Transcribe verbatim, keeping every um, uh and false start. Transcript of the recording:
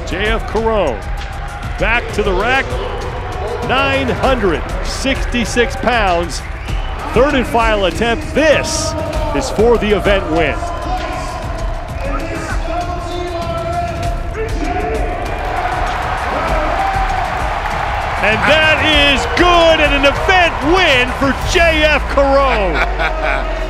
J F Caron back to the rack, nine hundred sixty-six pounds, third and final attempt. This is for the event win. And that is good, and an event win for J F Caron.